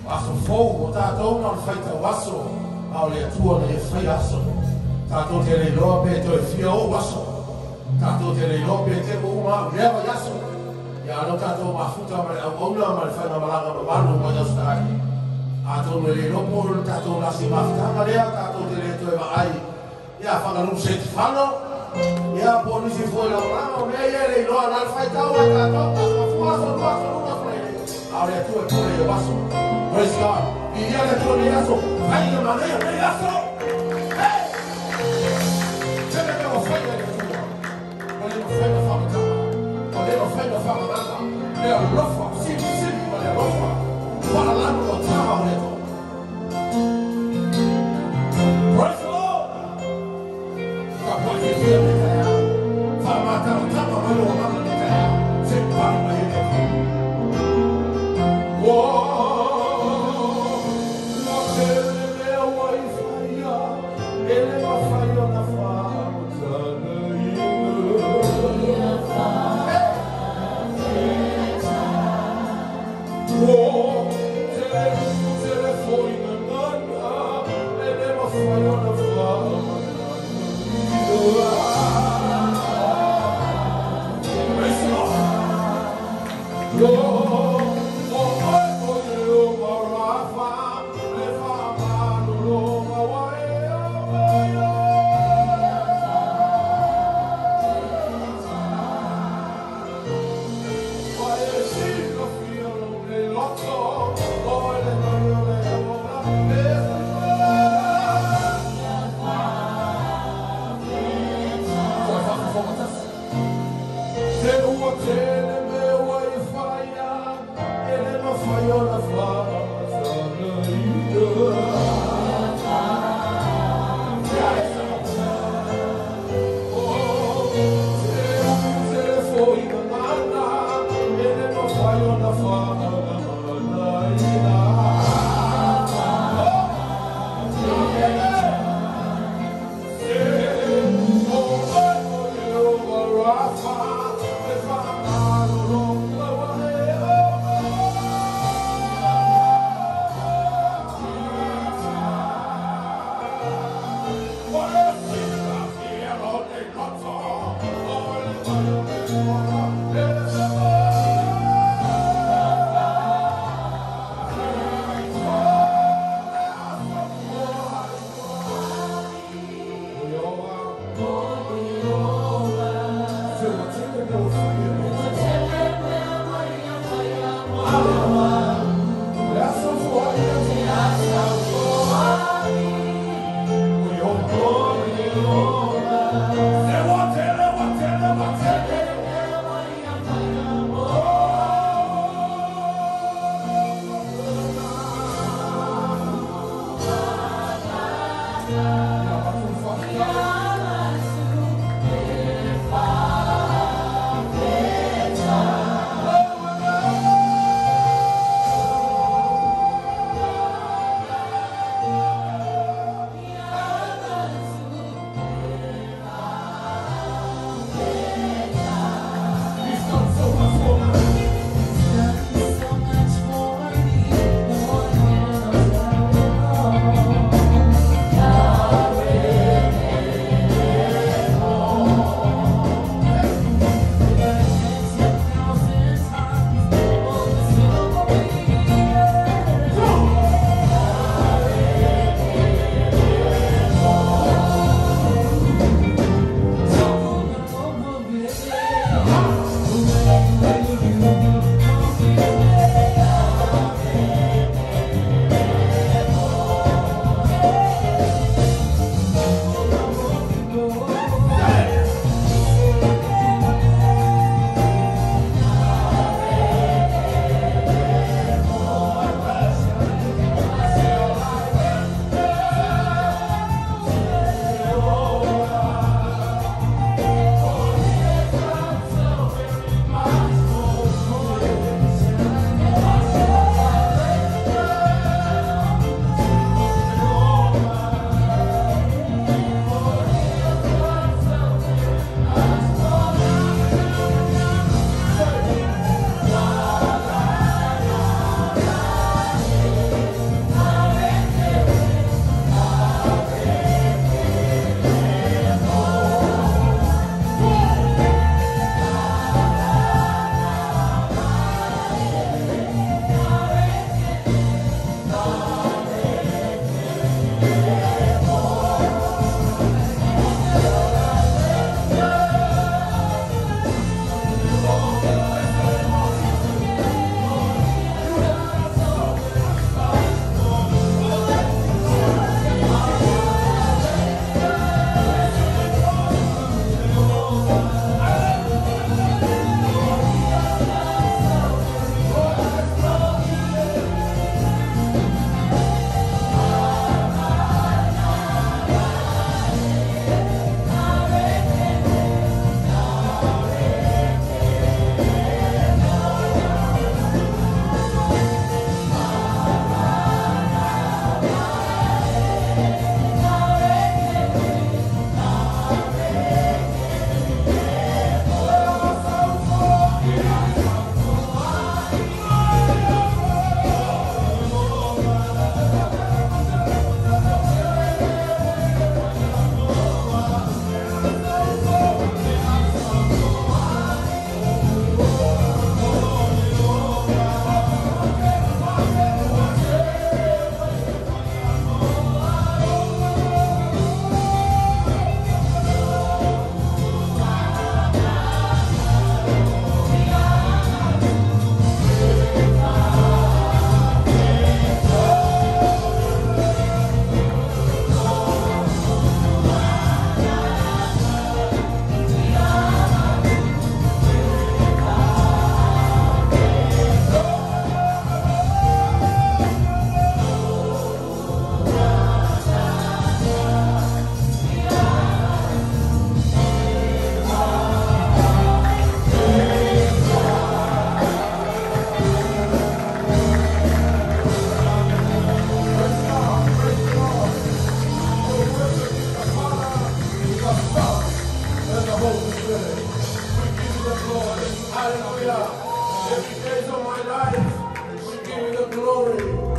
Aso fou, o tātou na whaita waso, au le atua na e whai aso. Tātou te rei loa pe to e whia o waso. Tātou te rei loa pe te uma rewa yaso. Ia ano tātou mafuta mare au auna mare whaina malanga ma manu ma yasu tāki. Tātou me rei lopo o tātou nasi mafutanga lea, tātou te rei to e maai. Ia whangarum se te whano. Ia po nisi fwoi la uranga o mea ia rei loa na whaitau a tātou. Tātou waso ruma kwere. Au le atua e kore e waso. Praise God. Y ya le tuve yaso. Ay, de manera de yaso. Hey. Se le veo fuera de tuya. Ponemos fuera fama. Ponemos fuera fama. Le rofa, sí, le rofa. Para la no trama de todo. Praise the Lord. Capaz de ser de allá. Fama tan malo mano de allá. Se para de allá. Whoa. Holy Spirit. We give you the glory. Hallelujah. Every day of my life, we give you the glory.